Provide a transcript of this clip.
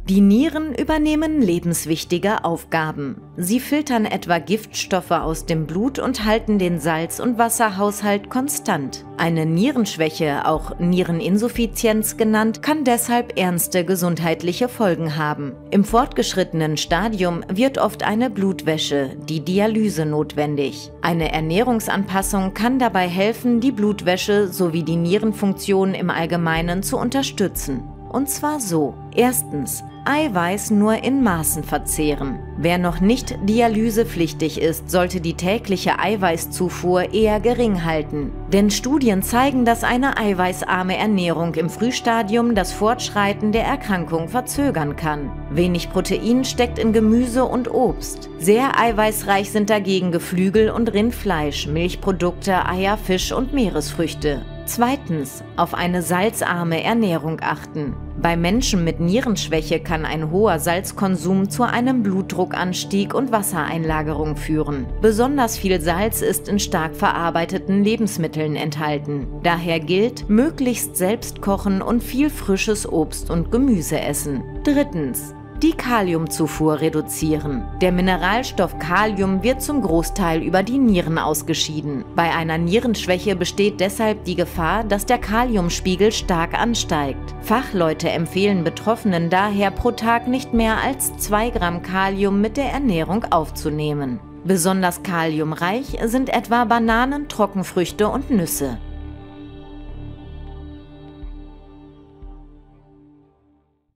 Die Nieren übernehmen lebenswichtige Aufgaben. Sie filtern etwa Giftstoffe aus dem Blut und halten den Salz- und Wasserhaushalt konstant. Eine Nierenschwäche, auch Niereninsuffizienz genannt, kann deshalb ernste gesundheitliche Folgen haben. Im fortgeschrittenen Stadium wird oft eine Blutwäsche, die Dialyse, notwendig. Eine Ernährungsanpassung kann dabei helfen, die Blutwäsche sowie die Nierenfunktion im Allgemeinen zu unterstützen. Und zwar so: Erstens, Eiweiß nur in Maßen verzehren. Wer noch nicht dialysepflichtig ist, sollte die tägliche Eiweißzufuhr eher gering halten. Denn Studien zeigen, dass eine eiweißarme Ernährung im Frühstadium das Fortschreiten der Erkrankung verzögern kann. Wenig Protein steckt in Gemüse und Obst. Sehr eiweißreich sind dagegen Geflügel und Rindfleisch, Milchprodukte, Eier, Fisch und Meeresfrüchte. Zweitens, auf eine salzarme Ernährung achten. Bei Menschen mit Nierenschwäche kann ein hoher Salzkonsum zu einem Blutdruckanstieg und Wassereinlagerung führen. Besonders viel Salz ist in stark verarbeiteten Lebensmitteln enthalten. Daher gilt, möglichst selbst kochen und viel frisches Obst und Gemüse essen. Drittens, die Kaliumzufuhr reduzieren. Der Mineralstoff Kalium wird zum Großteil über die Nieren ausgeschieden. Bei einer Nierenschwäche besteht deshalb die Gefahr, dass der Kaliumspiegel stark ansteigt. Fachleute empfehlen Betroffenen daher pro Tag nicht mehr als 2 Gramm Kalium mit der Ernährung aufzunehmen. Besonders kaliumreich sind etwa Bananen, Trockenfrüchte und Nüsse.